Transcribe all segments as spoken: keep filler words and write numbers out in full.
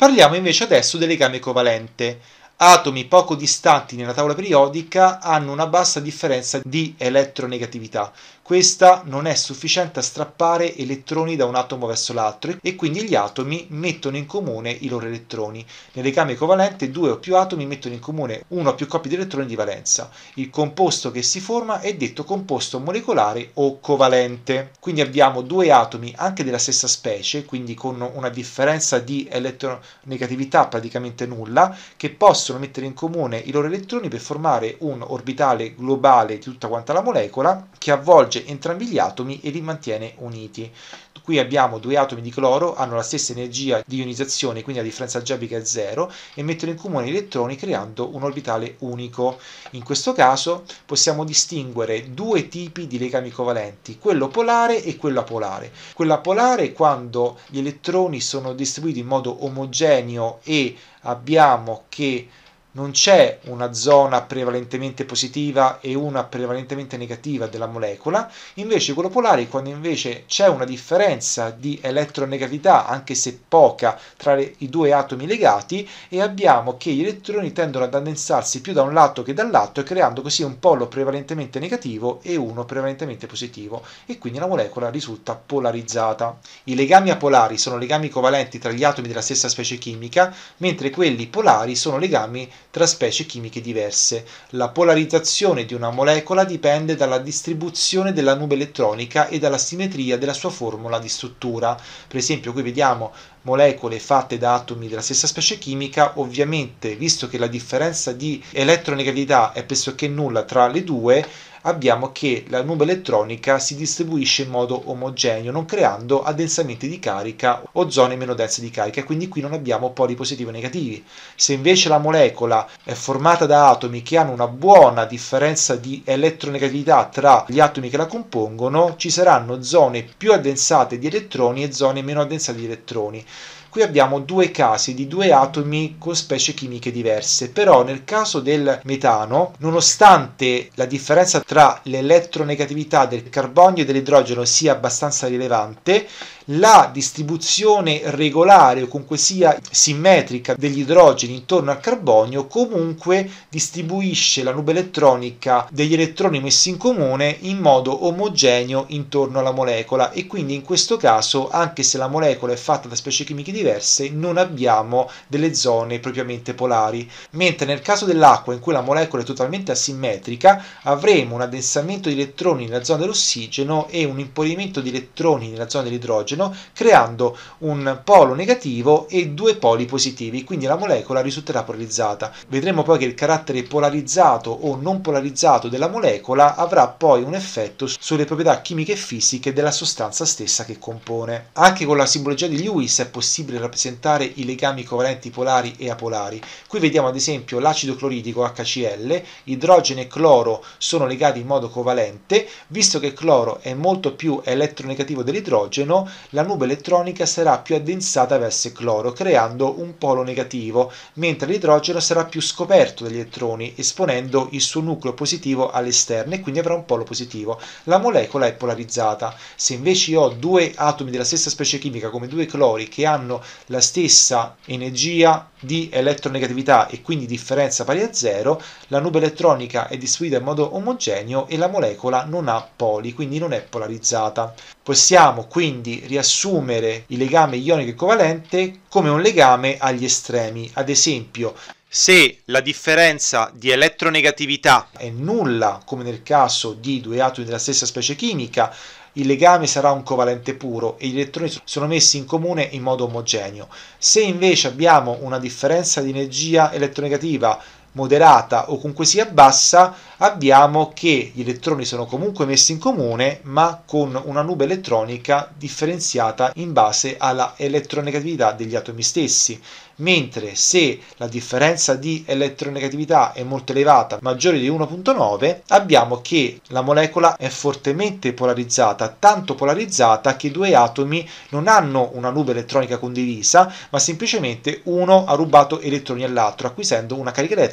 Parliamo invece adesso del legame covalente. Atomi poco distanti nella tavola periodica hanno una bassa differenza di elettronegatività. Questa non è sufficiente a strappare elettroni da un atomo verso l'altro e quindi gli atomi mettono in comune i loro elettroni. Nel legame covalente due o più atomi mettono in comune una o più coppie di elettroni di valenza. Il composto che si forma è detto composto molecolare o covalente. Quindi abbiamo due atomi anche della stessa specie, quindi con una differenza di elettronegatività praticamente nulla, che possono mettere in comune i loro elettroni per formare un orbitale globale di tutta quanta la molecola che avvolge entrambi gli atomi e li mantiene uniti. Qui abbiamo due atomi di cloro, hanno la stessa energia di ionizzazione, quindi la differenza algebrica è zero, e mettono in comune gli elettroni creando un orbitale unico. In questo caso possiamo distinguere due tipi di legami covalenti, quello polare e quello apolare. Quello apolare è quando gli elettroni sono distribuiti in modo omogeneo e abbiamo che non c'è una zona prevalentemente positiva e una prevalentemente negativa della molecola. Invece quello polare è quando invece c'è una differenza di elettronegatività, anche se poca, tra le, i due atomi legati, e abbiamo che gli elettroni tendono ad addensarsi più da un lato che dall'altro, creando così un polo prevalentemente negativo e uno prevalentemente positivo, e quindi la molecola risulta polarizzata. I legami apolari sono legami covalenti tra gli atomi della stessa specie chimica, mentre quelli polari sono legami tra specie chimiche diverse. La polarizzazione di una molecola dipende dalla distribuzione della nube elettronica e dalla simmetria della sua formula di struttura. Per esempio, qui vediamo molecole fatte da atomi della stessa specie chimica. Ovviamente, visto che la differenza di elettronegatività è pressoché nulla tra le due, abbiamo che la nube elettronica si distribuisce in modo omogeneo, non creando addensamenti di carica o zone meno dense di carica, quindi qui non abbiamo poli positivi o negativi. Se invece la molecola è formata da atomi che hanno una buona differenza di elettronegatività tra gli atomi che la compongono, ci saranno zone più addensate di elettroni e zone meno addensate di elettroni. Qui abbiamo due casi di due atomi con specie chimiche diverse, però nel caso del metano, nonostante la differenza tra l'elettronegatività del carbonio e dell'idrogeno sia abbastanza rilevante, la distribuzione regolare o comunque sia simmetrica degli idrogeni intorno al carbonio comunque distribuisce la nube elettronica degli elettroni messi in comune in modo omogeneo intorno alla molecola, e quindi in questo caso, anche se la molecola è fatta da specie chimiche diverse, non abbiamo delle zone propriamente polari. Mentre nel caso dell'acqua, in cui la molecola è totalmente asimmetrica, avremo un addensamento di elettroni nella zona dell'ossigeno e un impolimento di elettroni nella zona dell'idrogeno, creando un polo negativo e due poli positivi, quindi la molecola risulterà polarizzata. Vedremo poi che il carattere polarizzato o non polarizzato della molecola avrà poi un effetto sulle proprietà chimiche e fisiche della sostanza stessa che compone. Anche con la simbologia di Lewis è possibile rappresentare i legami covalenti polari e apolari. Qui vediamo ad esempio l'acido cloridrico H C l, idrogeno e cloro sono legati in modo covalente. Visto che il cloro è molto più eletronegativo dell'idrogeno, la nube elettronica sarà più addensata verso il cloro, creando un polo negativo, mentre l'idrogeno sarà più scoperto dagli elettroni, esponendo il suo nucleo positivo all'esterno, e quindi avrà un polo positivo. La molecola è polarizzata. Se invece io ho due atomi della stessa specie chimica, come due clori, che hanno la stessa energia di elettronegatività e quindi differenza pari a zero, la nube elettronica è distribuita in modo omogeneo e la molecola non ha poli, quindi non è polarizzata. Possiamo quindi riassumere il legame ionico covalente come un legame agli estremi. Ad esempio, se la differenza di elettronegatività è nulla, come nel caso di due atomi della stessa specie chimica, il legame sarà un covalente puro e gli elettroni sono messi in comune in modo omogeneo. Se invece abbiamo una differenza di energia elettronegativa moderata o comunque sia bassa, abbiamo che gli elettroni sono comunque messi in comune, ma con una nube elettronica differenziata in base alla elettronegatività degli atomi stessi. Mentre se la differenza di elettronegatività è molto elevata, maggiore di uno virgola nove, abbiamo che la molecola è fortemente polarizzata, tanto polarizzata che i due atomi non hanno una nube elettronica condivisa, ma semplicemente uno ha rubato elettroni all'altro, acquisendo una carica elettrica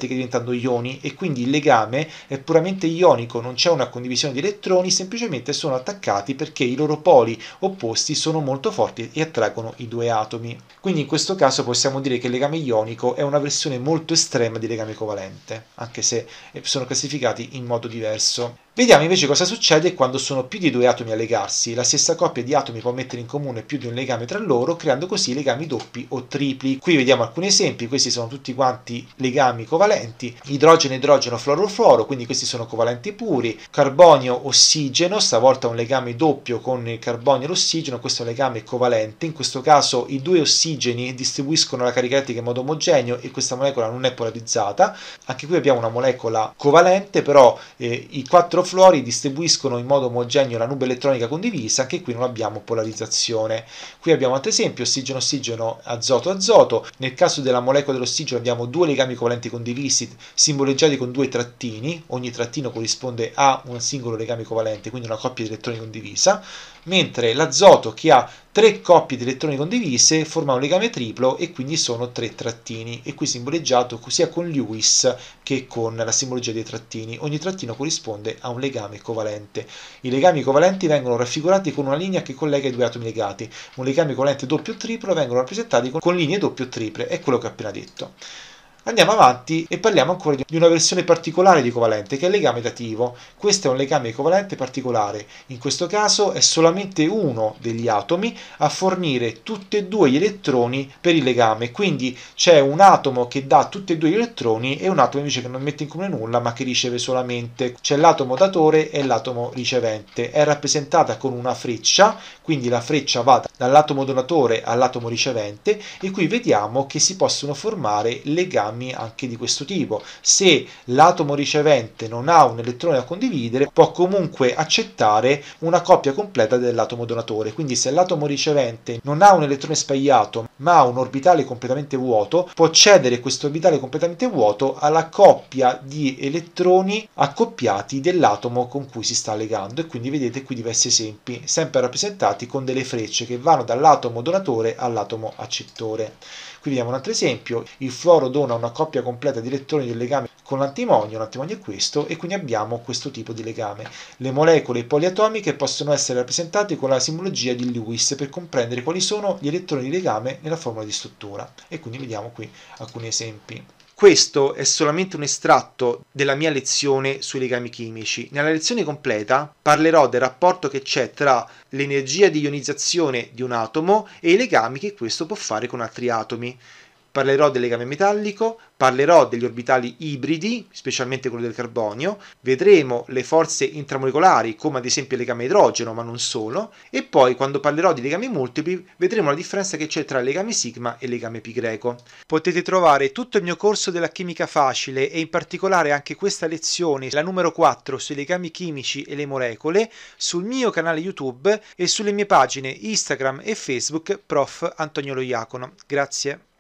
pratica diventando ioni e quindi il legame è puramente ionico, non c'è una condivisione di elettroni, semplicemente sono attaccati perché i loro poli opposti sono molto forti e attraggono i due atomi. Quindi in questo caso possiamo dire che il legame ionico è una versione molto estrema di legame covalente, anche se sono classificati in modo diverso. Vediamo invece cosa succede quando sono più di due atomi a legarsi. La stessa coppia di atomi può mettere in comune più di un legame tra loro, creando così legami doppi o tripli. Qui vediamo alcuni esempi, questi sono tutti quanti legami covalenti, idrogeno, idrogeno, fluoro, fluoro, quindi questi sono covalenti puri, carbonio, ossigeno, stavolta un legame doppio con il carbonio e l'ossigeno, questo è un legame covalente, in questo caso i due ossigeni distribuiscono la carica elettrica in modo omogeneo e questa molecola non è polarizzata. Anche qui abbiamo una molecola covalente, però eh, i quattro fluori distribuiscono in modo omogeneo la nube elettronica condivisa, anche qui non abbiamo polarizzazione. Qui abbiamo altri esempi, ossigeno, ossigeno, azoto, azoto. Nel caso della molecola dell'ossigeno abbiamo due legami covalenti condivisi simboleggiati con due trattini, ogni trattino corrisponde a un singolo legame covalente, quindi una coppia di elettroni condivisa, mentre l'azoto, che ha tre coppie di elettroni condivise, forma un legame triplo e quindi sono tre trattini, e qui simboleggiato sia con Lewis che con la simbologia dei trattini. Ogni trattino corrisponde a un legame covalente. I legami covalenti vengono raffigurati con una linea che collega i due atomi legati. Un legame covalente doppio o triplo vengono rappresentati con linee doppie o triple, è quello che ho appena detto. Andiamo avanti e parliamo ancora di una versione particolare di covalente, che è il legame dativo. Questo è un legame covalente particolare. In questo caso è solamente uno degli atomi a fornire tutti e due gli elettroni per il legame. Quindi c'è un atomo che dà tutti e due gli elettroni e un atomo invece che non mette in comune nulla ma che riceve solamente. C'è l'atomo datore e l'atomo ricevente. È rappresentata con una freccia, quindi la freccia va dall'atomo donatore all'atomo ricevente, e qui vediamo che si possono formare legami anche di questo tipo. Se l'atomo ricevente non ha un elettrone da condividere, può comunque accettare una coppia completa dell'atomo donatore. Quindi se l'atomo ricevente non ha un elettrone spagliato ma ha un orbitale completamente vuoto, può cedere questo orbitale completamente vuoto alla coppia di elettroni accoppiati dell'atomo con cui si sta legando. E quindi vedete qui diversi esempi, sempre rappresentati con delle frecce che vanno dall'atomo donatore all'atomo accettore. Qui vediamo un altro esempio: il fluoro dona una coppia completa di elettroni del legame con l'antimonio, l'antimonio è questo, e quindi abbiamo questo tipo di legame. Le molecole poliatomiche possono essere rappresentate con la simbologia di Lewis per comprendere quali sono gli elettroni di legame nella formula di struttura, e quindi vediamo qui alcuni esempi. Questo è solamente un estratto della mia lezione sui legami chimici. Nella lezione completa parlerò del rapporto che c'è tra l'energia di ionizzazione di un atomo e i legami che questo può fare con altri atomi. Parlerò del legame metallico, parlerò degli orbitali ibridi, specialmente quello del carbonio, vedremo le forze intramolecolari come ad esempio il legame idrogeno, ma non solo, e poi quando parlerò di legami multipli vedremo la differenza che c'è tra il legame sigma e il legame pi greco. Potete trovare tutto il mio corso della chimica facile e in particolare anche questa lezione, la numero quattro sui legami chimici e le molecole, sul mio canale YouTube e sulle mie pagine Instagram e Facebook Prof Antoniolo Iacono. Grazie.